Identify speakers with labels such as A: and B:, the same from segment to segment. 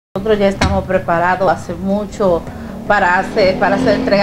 A: Nosotros ya estamos preparados hace mucho para hacer entrega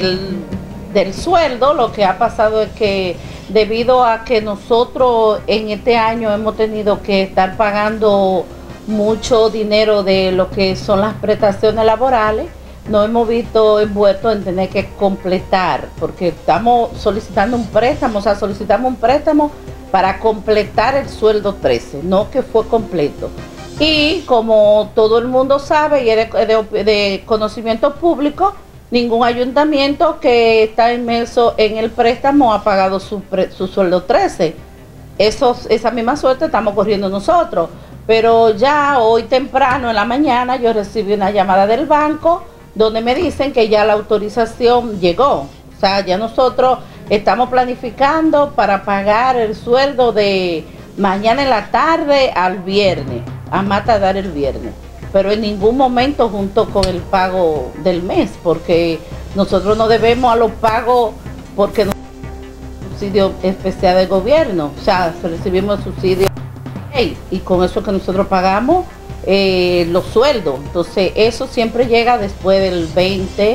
A: del sueldo. Lo que ha pasado es que debido a que nosotros en este año hemos tenido que estar pagando mucho dinero de lo que son las prestaciones laborales, nos hemos visto envueltos en tener que completar, porque estamos solicitando un préstamo, o sea, solicitamos un préstamo para completar el sueldo 13, no que fue completo. Y como todo el mundo sabe y es de conocimiento público, ningún ayuntamiento que está inmerso en el préstamo ha pagado su sueldo 13. Esa misma suerte estamos corriendo nosotros. Pero ya hoy temprano en la mañana yo recibí una llamada del banco donde me dicen que ya la autorización llegó. O sea, ya nosotros estamos planificando para pagar el sueldo de mañana en la tarde al viernes, a más tardar el viernes, pero en ningún momento junto con el pago del mes, porque nosotros no debemos a los pagos porque no tenemos subsidio especial del gobierno, o sea, recibimos subsidio y con eso que nosotros pagamos los sueldos. Entonces eso siempre llega después del 20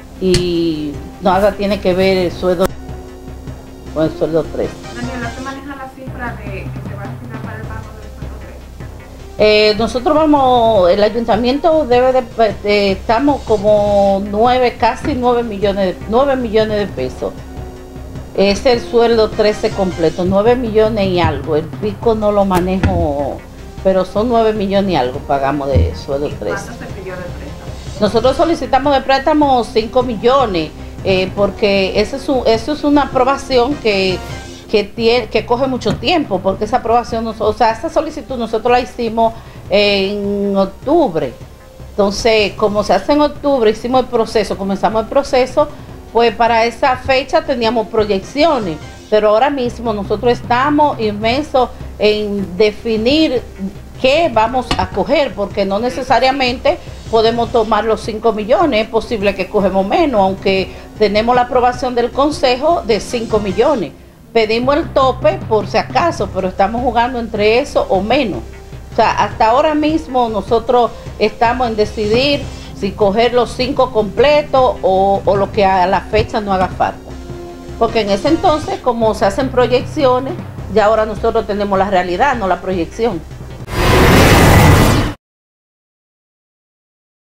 A: y nada tiene que ver el sueldo con el sueldo 3.
B: Daniela, ¿se maneja la cifra de que se va a destinar para el pago del sueldo 3?
A: Nosotros vamos, el ayuntamiento debe estamos como casi 9 millones de pesos. Es el sueldo 13 completo, 9 millones y algo. El pico no lo manejo, pero son 9 millones y algo pagamos de sueldo 13.
B: ¿Cuánto se pidió de préstamo?
A: Nosotros solicitamos de préstamo 5 millones, porque eso es una aprobación que coge mucho tiempo, porque esa aprobación, o sea, esa solicitud nosotros la hicimos en octubre. Entonces, como se hace en octubre, comenzamos el proceso, pues para esa fecha teníamos proyecciones, pero ahora mismo nosotros estamos inmersos en definir qué vamos a coger, porque no necesariamente podemos tomar los 5 millones, es posible que cogemos menos, aunque tenemos la aprobación del Consejo de 5 millones. Pedimos el tope por si acaso, pero estamos jugando entre eso o menos. O sea, hasta ahora mismo nosotros estamos en decidir si coger los 5 completos o lo que a la fecha no haga falta. Porque en ese entonces, como se hacen proyecciones, ya ahora nosotros tenemos la realidad, no la proyección.